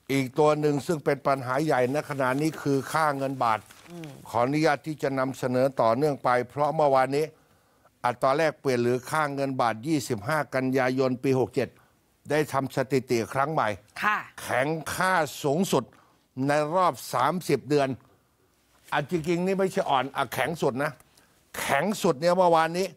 อีกตัวหนึ่งซึ่งเป็นปัญหาใหญ่ณขณะนี้คือค่าเงินบาทขออนุญาตที่จะนำเสนอต่อเนื่องไปเพราะเมื่อวานนี้อัตราแลกเปลี่ยนหรือค่าเงินบาท25 กันยายนปี 67ได้ทำสถิติครั้งใหม่แข็งค่าสูงสุดในรอบ30 เดือนจริงๆนี่ไม่ใช่อ่อนแข็งสุดนะแข็งสุดเนี่ยเมื่อวานนี้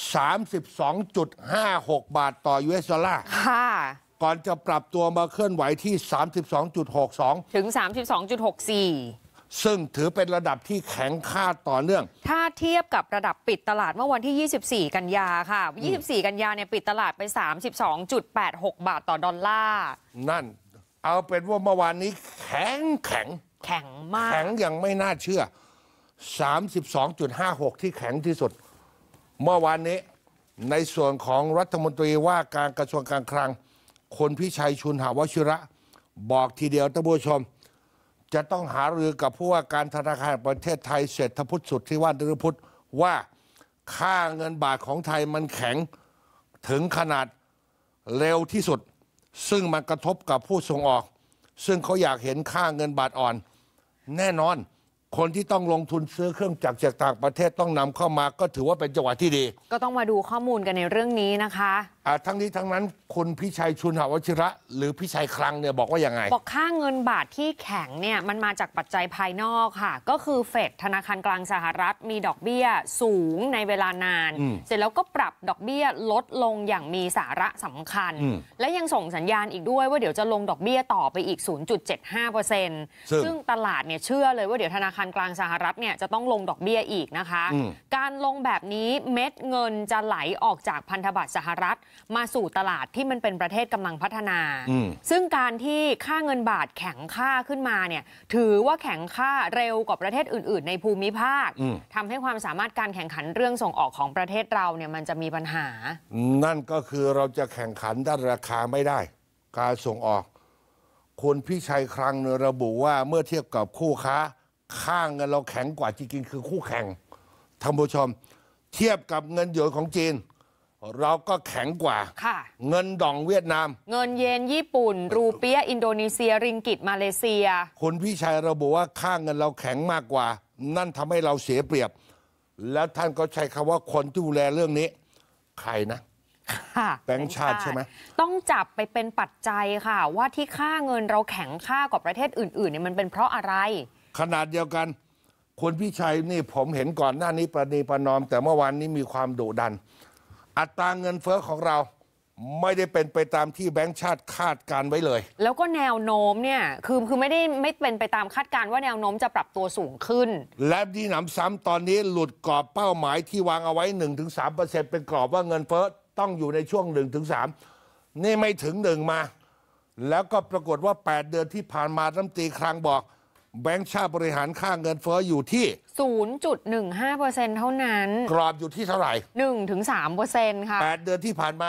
32.56 บาทต่อ US ดอลลาร์ก่อนจะปรับตัวมาเคลื่อนไหวที่ 32.62 ถึง 32.64 ซึ่งถือเป็นระดับที่แข็งค่าต่อเนื่องถ้าเทียบกับระดับปิดตลาดเมื่อวันที่ 24 กันยาค่ะ 24 กันยาเนี่ยปิดตลาดไป 32.86 บาทต่อดอลลาร์นั่นเอาเป็นว่าเมื่อวานนี้แข็งมากแข็งอย่างไม่น่าเชื่อ 32.56 ที่แข็งที่สุดเมื่อวานนี้ในส่วนของรัฐมนตรีว่าการกระทรวงการคลังคุณพิชัยชุนหวชิระบอกทีเดียวท่านผู้ชมจะต้องหารือกับผู้ว่าการธนาคารแห่งประเทศไทยเศรษฐพุทธสุทธิวัฒน์ นฤพุทธว่าค่าเงินบาทของไทยมันแข็งถึงขนาดเร็วที่สุดซึ่งมันกระทบกับผู้ส่งออกซึ่งเขาอยากเห็นค่าเงินบาทอ่อนแน่นอนคนที่ต้องลงทุนซื้อเครื่องจักรจากต่างประเทศต้องนำเข้ามาก็ถือว่าเป็นจังหวะที่ดีก็ต้องมาดูข้อมูลกันในเรื่องนี้นะคะทั้งนี้ทั้งนั้นคุณพิชัยชุนหวชิระหรือพิชัยคลังเนี่ยบอกว่ายังไงบอกค่าเงินบาทที่แข็งเนี่ยมันมาจากปัจจัยภายนอกค่ะก็คือเฟดธนาคารกลางสหรัฐมีดอกเบี้ยสูงในเวลานานเสร็จแล้วก็ปรับดอกเบี้ยลดลงอย่างมีสาระสำคัญและยังส่งสัญญาณอีกด้วยว่าเดี๋ยวจะลงดอกเบี้ยต่อไปอีก 0.75% ซึ่งตลาดเนี่ยเชื่อเลยว่าเดี๋ยวธนาคารกลางสหรัฐเนี่ยจะต้องลงดอกเบี้ยอีกนะคะการลงแบบนี้เม็ดเงินจะไหลออกจากพันธบัตรสหรัฐมาสู่ตลาดที่มันเป็นประเทศกำลังพัฒนาซึ่งการที่ค่าเงินบาทแข็งค่าขึ้นมาเนี่ยถือว่าแข็งค่าเร็วกว่าประเทศอื่นๆในภูมิภาคทำให้ความสามารถการแข่งขันเรื่องส่งออกของประเทศเราเนี่ยมันจะมีปัญหานั่นก็คือเราจะแข่งขันด้านราคาไม่ได้การส่งออกคุณพิชัยคลังระบุว่าเมื่อเทียบกับคู่ค้าค่าเงินเราแข็งกว่าจริงๆคือคู่แข่งท่านผู้ชมเทียบกับเงินหยวนของจีนเราก็แข็งกว่าเงินดองเวียดนามเงินเยนญี่ปุ่นรูเปียอินโดนีเซียริงกิตมาเลเซียคุณพี่ชัยระบุว่าค่าเงินเราแข็งมากกว่านั่นทำให้เราเสียเปรียบแล้วท่านก็ใช้คำว่าคนที่ดูแลเรื่องนี้ใครนะแบงก์ชาติใช่ไหมต้องจับไปเป็นปัจจัยค่ะว่าที่ค่าเงินเราแข็งค่ากว่าประเทศอื่นๆเนี่ยมันเป็นเพราะอะไรขนาดเดียวกันคุณพี่ชัยนี่ผมเห็นก่อนหน้านี้ประนีประนอมแต่เมื่อวานนี้มีความดุดันอัตราเงินเฟ้อของเราไม่ได้เป็นไปตามที่แบงก์ชาติคาดการไว้เลยแล้วก็แนวโน้มเนี่ยคือไม่เป็นไปตามคาดการว่าแนวโน้มจะปรับตัวสูงขึ้นและที่หนำซ้ำตอนนี้หลุดกรอบเป้าหมายที่วางเอาไว้ 1-3% เป็นกรอบว่าเงินเฟ้อต้องอยู่ในช่วง 1-3 นี่ไม่ถึง1มาแล้วก็ปรากฏว่า8เดือนที่ผ่านมารัฐมนตรีคลังบอกแบงก์ชาติบริหารค่าเงินเฟ้ออยู่ที่ 0.15% เท่านั้นกรอบอยู่ที่เท่าไหร่ 1-3% ค่ะ 8เดือนที่ผ่านมา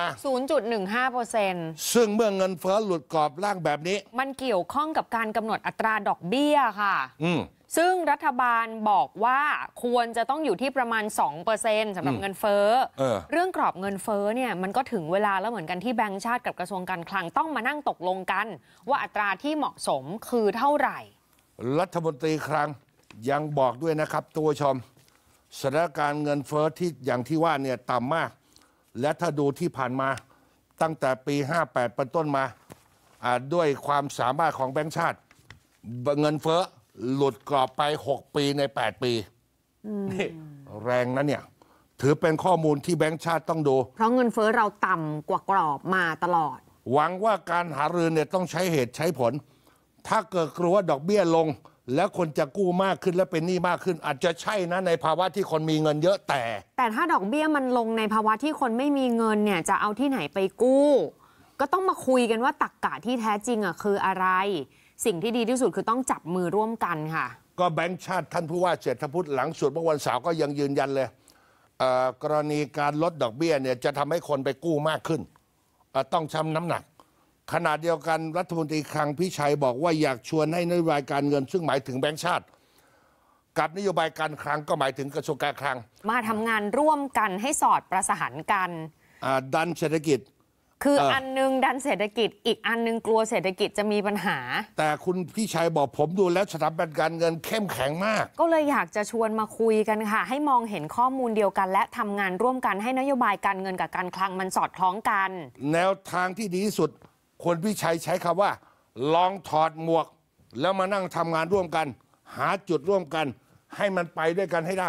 0.15% ซึ่งเมื่อเงินเฟ้อหลุดกรอบล่างแบบนี้มันเกี่ยวข้องกับการกำหนดอัตราดอกเบี้ยค่ะซึ่งรัฐบาลบอกว่าควรจะต้องอยู่ที่ประมาณ 2% สำหรับเงินเฟ้อเรื่องกรอบเงินเฟ้อเนี่ยมันก็ถึงเวลาแล้วเหมือนกันที่แบงก์ชาติกับกระทรวงการคลังต้องมานั่งตกลงกันว่าอัตราที่เหมาะสมคือเท่าไหร่รัฐมนตรีคลังยังบอกด้วยนะครับตัวชมสถานการณ์เงินเฟ้อที่อย่างที่ว่าเนี่ยต่ำมากและถ้าดูที่ผ่านมาตั้งแต่ปี58เป็นต้นมาด้วยความสามารถของแบงก์ชาติเงินเฟ้อหลุดกรอบไป6ปีใน8ปีนี่แรงนะเนี่ยถือเป็นข้อมูลที่แบงก์ชาติต้องดูเพราะเงินเฟ้อเราต่ำกว่ากรอบมาตลอดหวังว่าการหารือเนี่ยต้องใช้เหตุใช้ผลถ้าเกิดกลัวว่าดอกเบี้ยลงแล้วคนจะกู้มากขึ้นและเป็นหนี้มากขึ้นอาจจะใช่นะในภาวะที่คนมีเงินเยอะแต่ถ้าดอกเบี้ยมันลงในภาวะที่คนไม่มีเงินเนี่ยจะเอาที่ไหนไปกู้ก็ต้องมาคุยกันว่าตรรกะที่แท้จริงคืออะไรสิ่งที่ดีที่สุดคือต้องจับมือร่วมกันค่ะก็แบงก์ชาติท่านผู้ว่าเศรษฐพุทธหลังสุดเมื่อวันเสาร์ก็ยังยืนยันเลยกรณีการลดดอกเบี้ยเนี่ยจะทำให้คนไปกู้มากขึ้นต้องชั่งน้ำหนักขณะเดียวกันรัฐมนตรีคลังพิชัยบอกว่าอยากชวนให้นโยบายการเงินซึ่งหมายถึงแบงก์ชาติกับนโยบายการคลังก็หมายถึงกระทรวงการคลังมาทำงานร่วมกันให้สอดประสานกันดันเศรษฐกิจคืออันนึงดันเศรษฐกิจอีกอันนึงกลัวเศรษฐกิจจะมีปัญหาแต่คุณพี่ชัยบอกผมดูแล้วสถาบันการเงินเข้มแข็งมากก็เลยอยากจะชวนมาคุยกันค่ะให้มองเห็นข้อมูลเดียวกันและทำงานร่วมกันให้นโยบายการเงินกับการคลังมันสอดคล้องกันแนวทางที่ดีที่สุดคุณพี่ชัยใช้คำว่าลองถอดหมวกแล้วมานั่งทำงานร่วมกันหาจุดร่วมกันให้มันไปด้วยกันให้ได้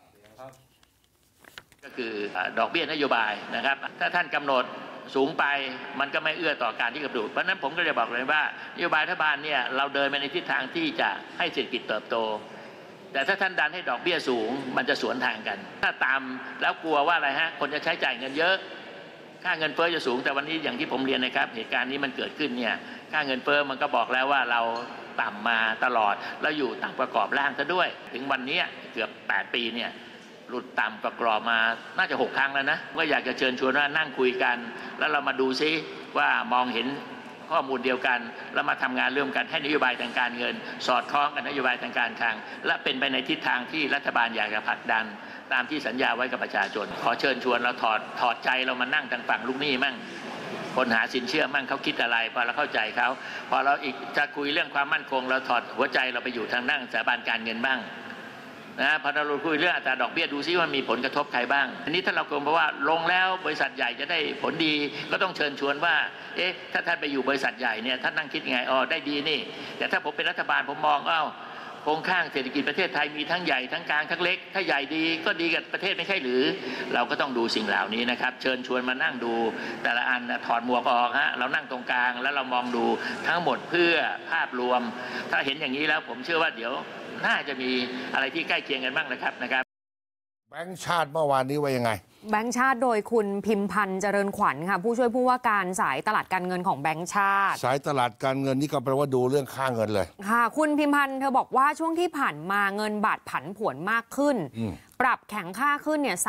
ก็คือดอกเบี้ยนโยบายนะครับถ้าท่านกำหนดสูงไปมันก็ไม่เอื้อต่อการที่กำหนดเพราะนั้นผมก็จะบอกเลยว่านโยบายรัฐบาลเนี่ยเราเดินไปในทิศทางที่จะให้เศรษฐกิจเติบโตแต่ถ้าท่านดันให้ดอกเบี้ยสูงมันจะสวนทางกันถ้าตามแล้วกลัวว่าอะไรฮะคนจะใช้จ่ายเงินเยอะค่าเงินเฟ้อจะสูงแต่วันนี้อย่างที่ผมเรียนนะครับเหตุการณ์นี้มันเกิดขึ้นเนี่ยค่าเงินเฟ้อมันก็บอกแล้วว่าเราต่ำมาตลอดแล้วอยู่ต่ำประกอบร่างซะด้วยถึงวันนี้เกือบ8 ปีเนี่ยหลุดต่ำประกอบมาน่าจะ6 ครั้งแล้วนะก็อยากจะเชิญชวนว่านั่งคุยกันแล้วเรามาดูซิว่ามองเห็นข้อมูลเดียวกันแล้วมาทำงานร่วมกันให้นโยบายทางการเงินสอดคล้องกับนโยบายทางการคลังและเป็นไปในทิศทางที่รัฐบาลอยากจะผลักดันตามที่สัญญาไว้กับประชาชนขอเชิญชวนเราถอดใจเรามานั่งทางฝั่งลูกหนี้มั่งคนหาสินเชื่อมั่งเขาคิดอะไรพอเราเข้าใจเขาพอเราอีกจะคุยเรื่องความมั่นคงเราถอดหัวใจเราไปอยู่ทางนั่งสถาบันการเงินบ้างนะพอเราคุยเรื่องอัตราดอกเบี้ยดูซิว่ามีผลกระทบใครบ้างอันนี้ถ้าเรากลัวเพราะว่าลงแล้วบริษัทใหญ่จะได้ผลดีก็ต้องเชิญชวนว่าถ้าท่านไปอยู่บริษัทใหญ่เนี่ยท่านนั่งคิดยังไงได้ดีนี่แต่ถ้าผมเป็นรัฐบาลผมมองโครงข้างเศรษฐกิจประเทศไทยมีทั้งใหญ่ทั้งกลางทั้งเล็กถ้าใหญ่ดีก็ดีกับประเทศไม่ใช่หรือเราก็ต้องดูสิ่งเหล่านี้นะครับเชิญชวนมานั่งดูแต่ละอันถอดหมวกออกฮะเรานั่งตรงกลางแล้วเรามองดูทั้งหมดเพื่อภาพรวมถ้าเห็นอย่างนี้แล้วผมเชื่อว่าเดี๋ยวน่าจะมีอะไรที่ใกล้เคียงกันบ้างนะครับแบงก์ชาติเมื่อวานนี้ว่ายังไงแบงก์ชาติโดยคุณพิมพันธ์เจริญขวัญค่ะผู้ช่วยผู้ว่าการสายตลาดการเงินของแบงก์ชาติสายตลาดการเงินนี่ก็แปลว่าดูเรื่องค่าเงินเลยค่ะคุณพิมพันธ์เธอบอกว่าช่วงที่ผ่านมาเงินบาทผันผวนมากขึ้นปรับแข็งค่าขึ้นเนี่ย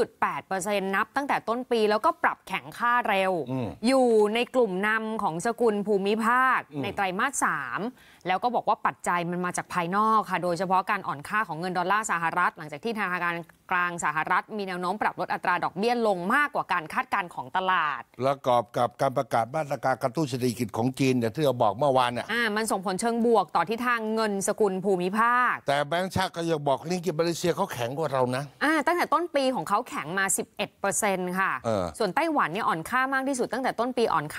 3.8% นับตั้งแต่ต้นปีแล้วก็ปรับแข็งค่าเร็วอยู่ในกลุ่มนำของสกุลภูมิภาคในไตรมาส 3แล้วก็บอกว่าปัจจัยมันมาจากภายนอกค่ะโดยเฉพาะการอ่อนค่าของเงินดอลลาร์สหรัฐหลังจากที่ธนาคารกลางสหรัฐมีแนวโน้มปรับลดอัตราดอกเบี้ยลงมากกว่าการคาดการณ์ของตลาดประกอบกับการประกาศมาตรการกระตุ้นเศรษฐกิจของจีนอย่างที่เราบอกเมื่อวานเนี่ยมันส่งผลเชิงบวกต่อทิศทางเงินสกุลภูมิภาคแต่แบงก์ชาติก็ยังบอกลิงก์มาเลเซียเขาแข็งกว่าเรานะตั้งแต่ต้นปีของเขาแข็งมา 11% ค่ะส่วนไต้หวันเนี่ยอ่อนค่ามากที่สุดตั้งแต่ต้นปีอ่อนค่า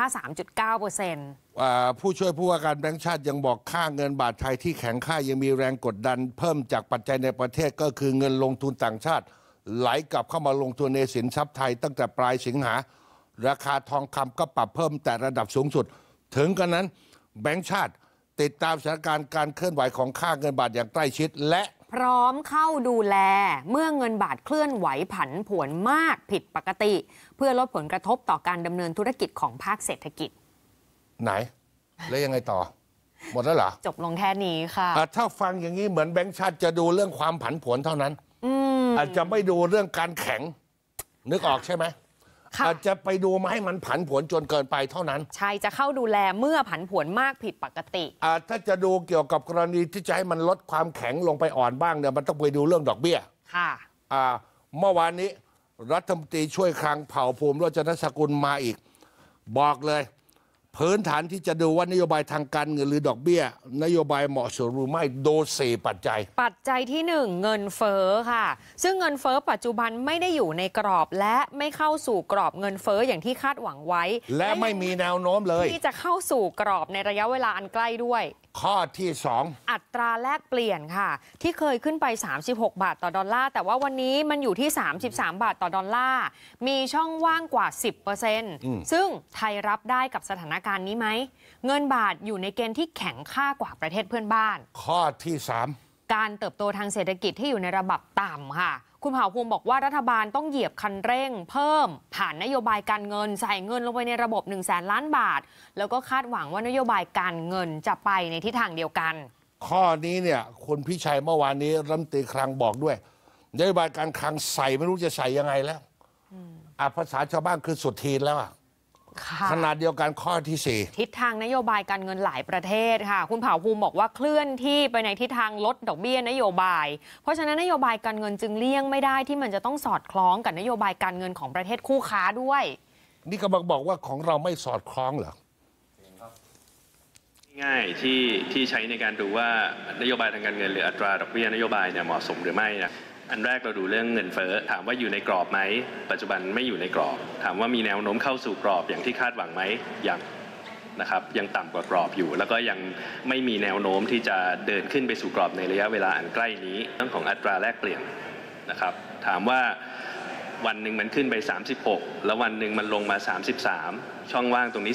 3.9% ผู้ช่วยผู้ว่าการแบงก์ชาติยังบอกค่าเงินบาทไทยที่แข็งค่ายังมีแรงกดดันเพิ่มจากปัจจัยในประเทศก็คือเงินลงทุนต่างชาติไหลกลับเข้ามาลงทุนในสินทรัพย์ไทยตั้งแต่ปลายสิงหาราคาทองคำก็ปรับเพิ่มแต่ระดับสูงสุดถึงกันนั้นแบงก์ชาติติดตามสถานการณ์การเคลื่อนไหวของค่าเงินบาทอย่างใกล้ชิดและพร้อมเข้าดูแลเมื่อเงินบาทเคลื่อนไหวผันผวนมากผิดปกติเพื่อลดผลกระทบต่อการดำเนินธุรกิจของภาคเศรษฐกิจไหนแล้วยังไงต่อหมดแล้วเหรอจบลงแค่นี้ค่ะถ้าฟังอย่างนี้เหมือนแบงก์ชาติจะดูเรื่องความผันผวนเท่านั้นอาจจะไม่ดูเรื่องการแข็งนึกออกใช่ไหมอาจจะไปดูมาให้มันผันผวนจนเกินไปเท่านั้นใช่จะเข้าดูแลเมื่อผันผวนมากผิดปกติถ้าจะดูเกี่ยวกับกรณีที่จะให้มันลดความแข็งลงไปอ่อนบ้างเนี่ยมันต้องไปดูเรื่องดอกเบี้ยค่ะเมื่อวานนี้รัฐมนตรีช่วยคลังเผ่าภูมิโรจนสกุลมาอีกบอกเลยพื้นฐานที่จะดูว่านโยบายทางการเงินหรือดอกเบี้ยนโยบายเหมาะสมหรือไม่ดู4 ปัจจัยปัจจัยที่1เงินเฟ้อค่ะซึ่งเงินเฟ้อปัจจุบันไม่ได้อยู่ในกรอบและไม่เข้าสู่กรอบเงินเฟ้ออย่างที่คาดหวังไว้และไม่มีแนวโน้มเลยที่จะเข้าสู่กรอบในระยะเวลาอันใกล้ด้วยข้อที่2 อัตราแลกเปลี่ยนค่ะที่เคยขึ้นไป36 บาทต่อดอลลาร์แต่ว่าวันนี้มันอยู่ที่33 บาทต่อดอลลาร์มีช่องว่างกว่า 10% ซึ่งไทยรับได้กับสถานการณ์นี้ไหมเงินบาทอยู่ในเกณฑ์ที่แข็งค่ากว่าประเทศเพื่อนบ้านข้อที่3 การเติบโตทางเศรษฐกิจที่อยู่ในระดับต่ำค่ะคุณเผ่าภูมิบอกว่ารัฐบาลต้องเหยียบคันเร่งเพิ่มผ่านนโยบายการเงินใส่เงินลงไปในระบบ100,000 ล้านบาทแล้วก็คาดหวังว่านโยบายการเงินจะไปในทิศทางเดียวกันข้อนี้เนี่ยคุณพิชัยเมื่อวานนี้รัฐมนตรีคลังบอกด้วยนโยบายการคลังใส่ไม่รู้จะใส่ยังไงแล้วภาษาชาวบ้านคือสุดทีนแล้วขนาดเดียวกันข้อที่4 ทิศทางนโยบายการเงินหลายประเทศค่ะคุณเผ่าภูมิบอกว่าเคลื่อนที่ไปในทิศทางลดดอกเบี้ยนโยบายเพราะฉะนั้นนโยบายการเงินจึงเลี่ยงไม่ได้ที่มันจะต้องสอดคล้องกับนโยบายการเงินของประเทศคู่ค้าด้วยนี่กำลังบอกว่าของเราไม่สอดคล้องเหรอง่ายที่ใช้ในการดูว่านโยบายทางการเงินหรืออัตราดอกเบี้ยนโยบายเนี่ยเหมาะสมหรือไม่นะอันแรกเราดูเรื่องเงินเฟ้อถามว่าอยู่ในกรอบไหมปัจจุบันไม่อยู่ในกรอบถามว่ามีแนวโน้มเข้าสู่กรอบอย่างที่คาดหวังไหมยังนะครับยังต่ำกว่ากรอบอยู่แล้วก็ยังไม่มีแนวโน้มที่จะเดินขึ้นไปสู่กรอบในระยะเวลาอันใกล้นี้เรื่องของอัตราแลกเปลี่ยนนะครับถามว่าวันหนึ่งมันขึ้นไป36แล้ววันหนึ่งมันลงมา33ช่องว่างตรงนี้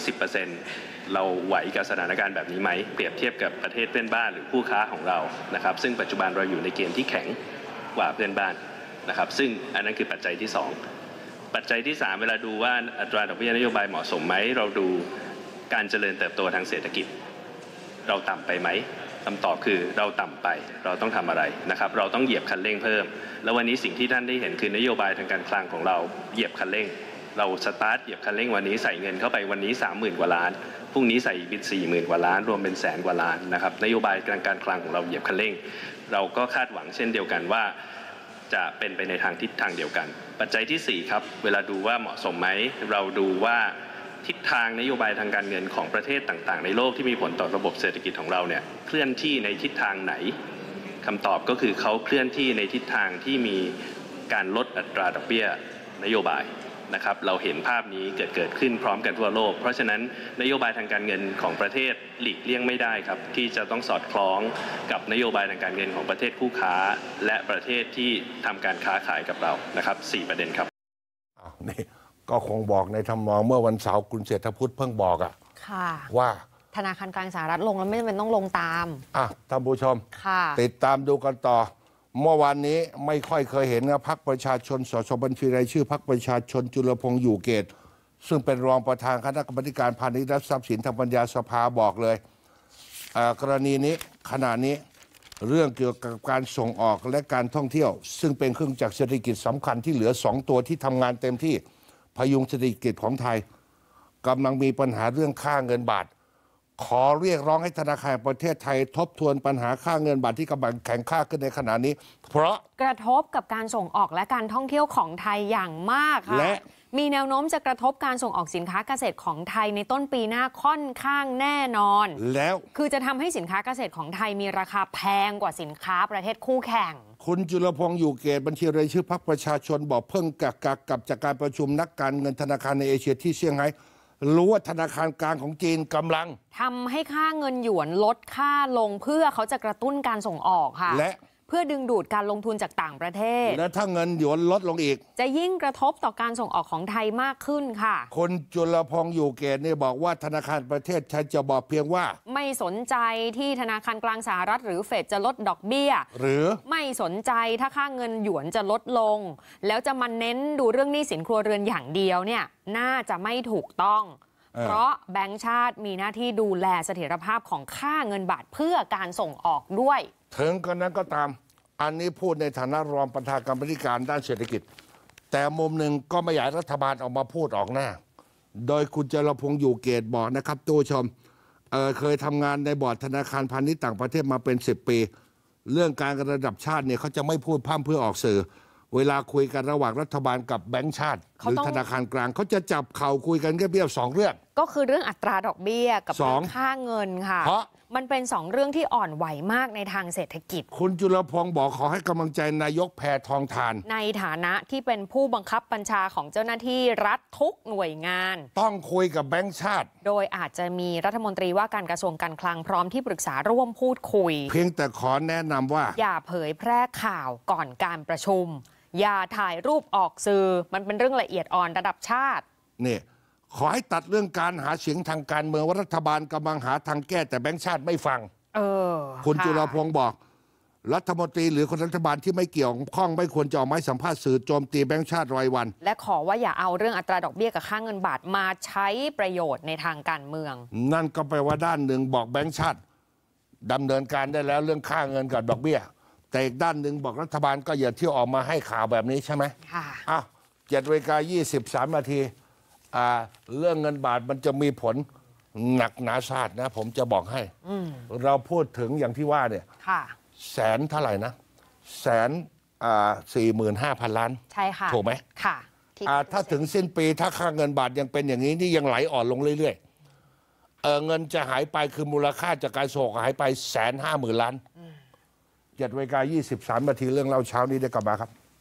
10%เราไหวกับสถานการณ์แบบนี้ไหมเปรียบเทียบกับประเทศเพื่อนบ้านหรือคู่ค้าของเรานะครับซึ่งปัจจุบันเราอยู่ในเกณฑ์ที่แข็งกว่าเพื่อนบ้านนะครับซึ่งอันนั้นคือปัจจัยที่2ปัจจัยที่3เวลาดูว่าอัตราดอกเบี้ยนโยบายเหมาะสมไหมเราดูการเจริญเติบโตทางเศรษฐกิจเราต่ำไปไหมคำตอบคือเราต่ำไปเราต้องทำอะไรนะครับเราต้องเหยียบคันเร่งเพิ่มแล้ววันนี้สิ่งที่ท่านได้เห็นคือนโยบายทางการคลังของเราเหยียบคันเร่งเราสตาร์ทเหยียบคันเร่งวันนี้ใส่เงินเข้าไปวันนี้ 30,000 กว่าล้านพรุ่งนี้ใส่บิด 40,000 กว่าล้านรวมเป็นแสนกว่าล้านนะครับนโยบายการคลังของเราเหยียบคันเร่งเราก็คาดหวังเช่นเดียวกันว่าจะเป็นไปในทางทิศทางเดียวกันปัจจัยที่4ครับเวลาดูว่าเหมาะสมไหมเราดูว่าทิศทางนโยบายทางการเงินของประเทศต่างๆในโลกที่มีผลต่อระบบเศรษฐกิจของเราเนี่ยเคลื่อนที่ในทิศทางไหนคำตอบก็คือเขาเคลื่อนที่ในทิศทางที่มีการลดอัตราดอกเบี้ยนโยบายนะครับเราเห็นภาพนี้เกิดขึ้นพร้อมกันทั่วโลกเพราะฉะนั้นนโยบายทางการเงินของประเทศหลีกเลี่ยงไม่ได้ครับที่จะต้องสอดคล้องกับนโยบายทางการเงินของประเทศคู่ค้าและประเทศที่ทำการค้าขายกับเรานะครับ4ประเด็นครับนี่ก็คงบอกในทำนองเมื่อวันเสาร์คุณเศรษฐพุทธเพิ่งบอกว่าธนาคารกลางสหรัฐลงแล้วไม่จำเป็นต้องลงตามท่านผู้ชมติดตามดูกันต่อเมื่อวานนี้ไม่ค่อยเคยเห็นนะพรรคประชาชนสสบัญชีรายชื่อพรรคประชาชนจุลพงษ์อยู่เกตซึ่งเป็นรองประธานคณะกรรมการพาณิชย์และทรัพย์สินทางปัญญาสภาบอกเลยกรณีนี้ขณะนี้เรื่องเกี่ยวกับการส่งออกและการท่องเที่ยวซึ่งเป็นเครื่องจักรเศรษฐกิจสำคัญที่เหลือ2ตัวที่ทำงานเต็มที่พยุงเศรษฐกิจของไทยกำลังมีปัญหาเรื่องค่าเงินบาทขอเรียกร้องให้ธนาคารประเทศไทยทบทวนปัญหาค่าเงินบาทที่กำลังแข็งค่าขึ้นในขณะนี้เพราะกระทบกับการส่งออกและการท่องเที่ยวของไทยอย่างมากค่ะและมีแนวโน้มจะกระทบการส่งออกสินค้าเกษตรของไทยในต้นปีหน้าค่อนข้างแน่นอนแล้วคือจะทำให้สินค้าเกษตรของไทยมีราคาแพงกว่าสินค้าประเทศคู่แข่งคุณจุลพงษ์อยู่เกตบัญชีรายชื่อพรรคประชาชนบอกเพิ่งกลับจากการประชุมนักการเงินธนาคารในเอเชียที่เซี่ยงไฮ้รู้ว่าธนาคารกลางของจีนกำลังทำให้ค่าเงินหยวนลดค่าลงเพื่อเขาจะกระตุ้นการส่งออกค่ะและเพื่อดึงดูดการลงทุนจากต่างประเทศและถ้าเงินหยวนลดลงอีกจะยิ่งกระทบต่อการส่งออกของไทยมากขึ้นค่ะคนจุลพงษ์อยู่เกตเนี่ยบอกว่าธนาคารประเทศไทยจะบอกเพียงว่าไม่สนใจที่ธนาคารกลางสหรัฐหรือเฟดจะลดดอกเบี้ยหรือไม่สนใจถ้าค่าเงินหยวนจะลดลงแล้วจะมาเน้นดูเรื่องหนี้สินครัวเรือนอย่างเดียวเนี่ยน่าจะไม่ถูกต้องเพราะแบงก์ชาติมีหน้าที่ดูแลเสถียรภาพของค่าเงินบาทเพื่อการส่งออกด้วยถึงกระนั้นก็ตามอันนี้พูดในฐานะรองประธานกรรมการด้านเศรษฐกิจแต่มุมหนึ่งก็ไม่อยากรัฐบาลออกมาพูดออกหน้าโดยคุณจุลพงษ์อยู่เกตบอกนะครับตัวชมเคยทำงานในบอร์ดธนาคารพาณิชย์ต่างประเทศมาเป็น10 ปีเรื่องการระดับชาติเนี่ยเขาจะไม่พูดพร่ำเพื่อออกสื่อเวลาคุยกันระหว่างรัฐบาลกับแบงก์ชาติหรือธนาคารกลางเขาจะจับเข่าคุยกันแค่เพียง2 เรื่องก็คือเรื่องอัตราดอกเบี้ยกับเรื่องค่าเงินค่ะเพราะมันเป็น2 เรื่องที่อ่อนไหวมากในทางเศรษฐกิจคุณจุลพงษ์บอกขอให้กำลังใจนายกแพทองธารในฐานะที่เป็นผู้บังคับบัญชาของเจ้าหน้าที่รัฐทุกหน่วยงานต้องคุยกับแบงก์ชาติโดยอาจจะมีรัฐมนตรีว่าการกระทรวงการคลังพร้อมที่ปรึกษาร่วมพูดคุยเพียงแต่ขอแนะนำว่าอย่าเผยแพร่ข่าวก่อนการประชุมอย่าถ่ายรูปออกสื่อมันเป็นเรื่องละเอียดอ่อนระดับชาตินี่ขอให้ตัดเรื่องการหาเสียงทางการเมืองว่ารัฐบาลกำลังหาทางแก้แต่แบงก์ชาติไม่ฟังคุณจุลพงษ์บอกรัฐมนตรีหรือคนรัฐบาลที่ไม่เกี่ยวข้องไม่ควรจะออกไม้สัมภาษณ์สื่อโจมตีแบงก์ชาติรายวันและขอว่าอย่าเอาเรื่องอัตราดอกเบี้ยกับค่าเงินบาทมาใช้ประโยชน์ในทางการเมืองนั่นก็แปลว่าด้านหนึ่งบอกแบงก์ชาติดำเนินการได้แล้วเรื่องค่าเงินกับดอกเบี้ยแต่อีกด้านหนึ่งบอกรัฐบาลก็อย่าเที่ยวออกมาให้ข่าวแบบนี้ใช่ไหมค่ะ 7:23 นาทีเรื่องเงินบาทมันจะมีผลหนักหนาสาหัสนะผมจะบอกให้เราพูดถึงอย่างที่ว่าเนี่ยแสนเท่าไหร่นะ145,000 ล้านใช่ค่ะถูกไหมค่ะถ้าถึงสิ้นปีถ้าค่าเงินบาทยังเป็นอย่างนี้นี่ยังไหลอ่อนลงเรื่อยๆเงินจะหายไปคือมูลค่าจากการส่งหายไป150,000 ล้าน7:23 นาทีเรื่องเล่าเช้านี้ได้กลับมาครับ